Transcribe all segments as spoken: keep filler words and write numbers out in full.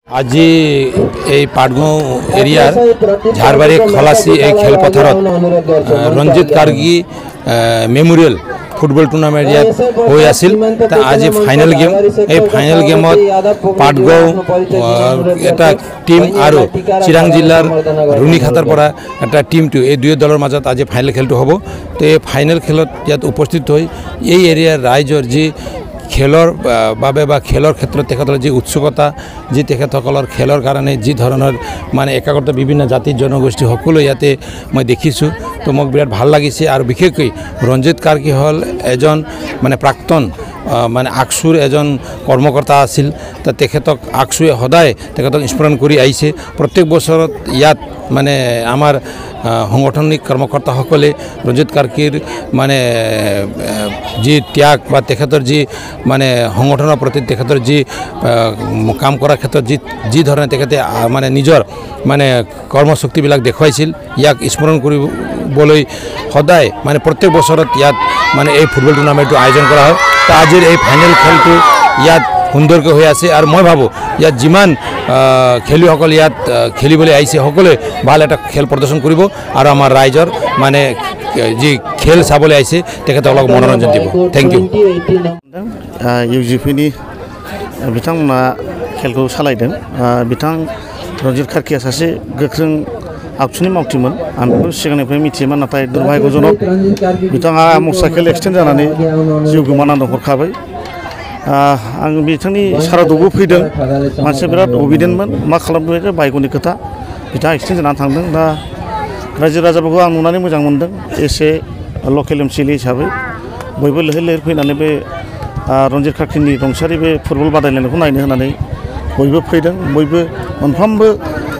আজি এই পাটগাঁও এরিয়ার ঝাড়বাড়ি খলাসি এই খেলপথারত Ranjit Karki memorial football tournament ইয়াত হৈ আছিল। তা আজি ফাইনাল গেম, এই ফাইনাল গেমত পাটগাঁও এটা টিম আর চিরাং জিলার রুনিখাতার পৰা এটা টিমটো এই দুই দলের মাজত আজি ফাইনাল খেলটো হব। তো এই ফাইনাল খেলত ইয়াত উপস্থিত হৈ এই এরিয়ার রাইজর যি খেলৰ বাবে বা খেলৰ ক্ষেত্ৰত তেখেতৰ যি উৎসুকতা, যি তেখেতসকলৰ খেলৰ কাৰণে যি ধৰণৰ মানে একাগ্ৰতা বিভিন্ন জাতি জনগোষ্ঠী সকলো ইয়াতে মই দেখিছোঁ। তো মোক বিৰাট ভাল লাগিছে। আৰু বিশেষকৈ ৰঞ্জিত কাৰ্কি হ'ল এজন মানে প্ৰাক্তন মানে আকসুৰ এজন কৰ্মকৰ্তা আছিল। তা তেখেতক আকসুৱে সদায় তেখেতক স্মৰণ কৰি আহিছে। প্ৰত্যেক বছৰত ইয়াত মানে আমাৰ সাংগঠনিক কৰ্মকৰ্তাসকলে ৰঞ্জিত কাৰ্কিৰ মানে যি ত্যাগ বা তেখেতৰ যি মানে সংগঠনৰ প্ৰতি তেখেতৰ যি কাম কৰাৰ ক্ষেত্ৰত যি যি ধৰণে তেখেতে মানে নিজৰ মানে কৰ্মশক্তিবিলাক দেখুৱাইছিল, ইয়াক স্মৰণ কৰিবলৈ সদায় মানে প্ৰত্যেক বছৰত ইয়াত মানে এই ফুটবল টুৰ্নামেণ্টটো আয়োজন কৰা হয়। তো আজিৰ এই ফাইনেল খেলটো ইয়াত সুন্দৰকৈ হৈ আছে। আৰু মই ভাবোঁ ইয়াত যিমান খেলুৱৈসকল ইয়াত খেলিবলৈ আহিছে সকলোৱে ভাল এটা খেল প্ৰদৰ্শন কৰিব আৰু আমাৰ ৰাইজৰ মানে যি খেল চাবলৈ আহিছে তেখেতসকলক মনোৰঞ্জন দিব। Thank you. ইউ জি পিनि बिथांमोना खेलखौ सालायदों। बिथां रन्जित कार्किया सासे गोख्रों आखुनि मावथिमोन। आं बेखौ सिगांनिफ्राय मिथियोमोन, नाथाय दुर्भाग्यजनक बिथाङा मटरसाइकेल एक्सिडेन्ट जानानै जिउ गोमानानै हरखाबाय। आं बिथांनि सारादुआवबो फैदों। मानसिया बिराद अबिडेन्टमोन, मा खालामदों बायग'नि खोथा। बिथाङा एक्सिडेन्ट जानानै थांदों। दा रायजो राजाफोरखौ आं नुनानै मोजां मोनदों। एसे लकेल एम सि एल ए हिसाबै बयबो लैहोर लैहोर फैनानै बे रन्जित कार्किनि रुंसारि बे फुटबल बादायलायनायखौ नायनो होननानै बयबो फैदों। बयबो मोनफ्रोमबो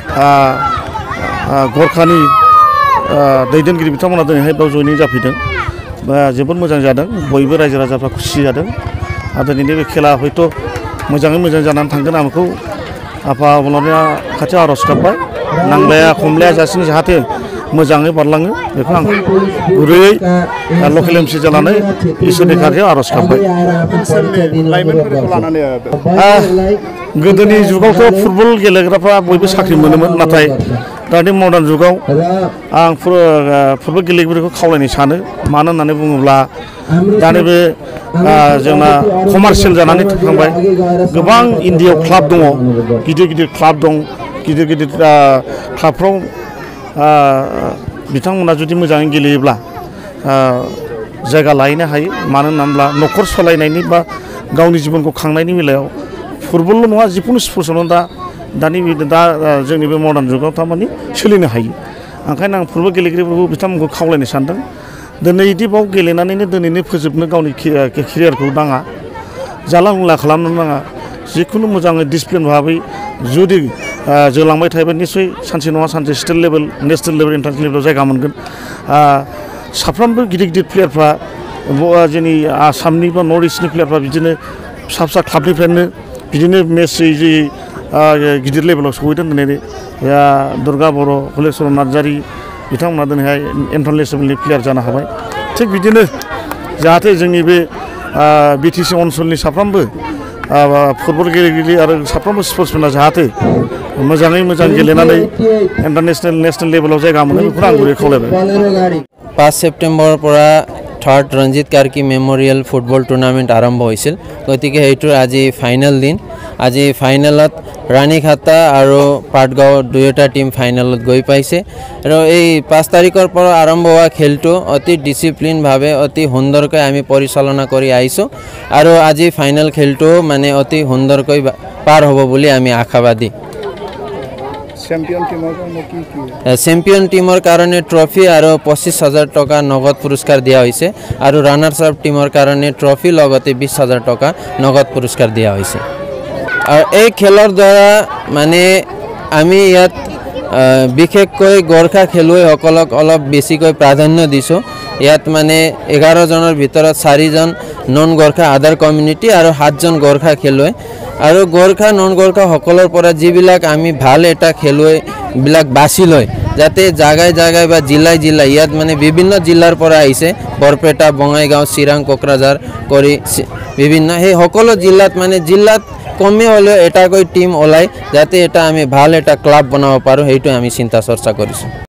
गरखानि दैदेनगिरि बिथांमोना दिनैहाय बेयाव जयनिं जाफैदों। जोबोद मोजां जादों। बयबो रायजो राजाफ्रा खुसि जादों। आरो दिनैनि बे खेला हयथ' मोजाङै मोजां जानानै थांगोन। आं बेखौ आफा अबंलावरिनि खाथियाव आर'ज गाबबाय। नांलाया खमलाया जासिनो जाहाथे मोजाङै बारलाङो, बेखौ आं गुरैयै लकेल एम सि जानानै इसोरनि खाथियाव आर'ज गाबबाय। गोदोनि जुगावथ' फुटबल गेलेग्राफ्रा बयबो साख्रि मोनोमोन, नाथाय दानि मडार्न जुगाव आं फुटबल गेलेगिरिखौ खावलायनो सानो। मानो होननानै बुङोब्ला दानि बे जोंना कमार्शियेल जानानै थांबाय। गोबां इन्डियायाव क्लाब दङ, गिदिर गिदिर क्लाब दं। गिदिर गिदिर क्लाबफ्राव बिथांमोना जुदि मोजाङै गेलेयोब्ला जायगा लाहैनो हायो। मानो होनोब्ला न'खर सालायनायनि बा गावनि जिबनखौ खांनायनि बेलायाव फुटबलल' नङा, जिखुनु स्पर्ट्सआवनो दा दानि दा जोंनि बे मडार्न जुगाव थारमाने सोलिनो हायो। ओंखायनो आं फुटबल गेलेगिरिफोरखौ बिथांमोनखौ खावलायनो सानदों। दिनै बिदि बाव गेलेनानैनो दिनैनो फोजोबनो गावनि केरियारखौ नाङा, जाला लोंला खालामनो नाङा। जिखुनु मोजाङै डिसिप्लिन भाबै जुदि जोलांबाय थायोबा निस्सय सानसे नङा सानसे state level, national level, international लेभेलाव जायगा मोनगोन। साफ्रोमबो गिदिर गिदिर प्लेयारफ्रा जोंनि आसामनि बा नर्थ इस्टनि प्लेयारफ्रा बिदिनो फिसा फिसा क्लाबनिफ्रायनो बिदिनो मेच जि गिदिर लेभेलाव सहैदों। दिनै दुर्गा बर', हलेस्वर नार्जारि बिथांमोना दिनैहाय इन्टारनेसनेलनि प्लेयार जानो हाबाय। थिग बिदिनो जाहाथे जोंनि बे बि टि सि ओनसोलनि साफ्रोमबो फुटबल गेलेगिरि आरो साफ्रोमबो स्पर्ट्समेना जाहाथे मोजाङै मोजां गेलेनानै इन्टारनेसनेल नेसनेल लेभेलाव जायगा मोनो, बेखौनो आं गुरै खावलायबाय। पाँच सेप्टेम्बৰৰ পৰা third Ranjit Karki memorial football tournament আৰম্ভ হৈছিল। গতিকে এইটোৰ আজি ফাইনেল দিন। আজি ফাইনেলত ৰাণীখাতা আৰু পাটগাঁও দুয়োটা টিম ফাইনেলত গৈ পাইছে। আৰু এই পাঁচ তাৰিখৰ পৰা আৰম্ভ হোৱা খেলটো অতি ডিচিপ্লিনভাৱে অতি সুন্দৰকৈ আমি পৰিচালনা কৰি আহিছোঁ। আৰু আজি ফাইনেল খেলটো মানে অতি সুন্দৰকৈ পাৰ হ'ব বুলি আমি আশাবাদী। চেম্পিয়ন টিমৰ কাৰণে ট্ৰফি আৰু পঁচিছ হাজাৰ টকা নগদ পুৰস্কাৰ দিয়া হৈছে। আৰু ৰানাৰ্ছ আপ টিমৰ কাৰণে ট্ৰফি লগতে বিছ হাজাৰ টকা নগদ পুৰস্কাৰ দিয়া হৈছে। আৰু এই খেলৰ দ্বাৰা মানে আমি ইয়াত বিশেষকৈ গোৰ্খা খেলুৱৈসকলক অলপ বেছিকৈ প্ৰাধান্য দিছোঁ। ইয়াত মানে এঘাৰজনৰ ভিতৰত চাৰিজন নন গোৰ্খা আদাৰ কমিউনিটি আৰু সাতজন গোৰ্খা খেলুৱৈ। আৰু গোৰ্খা নন গোৰ্খাসকলৰ পৰা যিবিলাক আমি ভাল এটা খেলুৱৈবিলাক বাছি লয়, যাতে জাগাই জাগাই বা জিলাই জিলাই ইয়াত মানে বিভিন্ন জিলাৰ পৰা আহিছে, বৰপেটা, বঙাইগাঁও, চিৰাং, কোকৰাঝাৰ কৰি বিভিন্ন সেই সকলো জিলাত মানে জিলাত কমে হ'লেও এটাকৈ টিম ওলাই যাতে এটা আমি ভাল এটা ক্লাব বনাব পাৰোঁ, সেইটো আমি চিন্তা চৰ্চা কৰিছোঁ।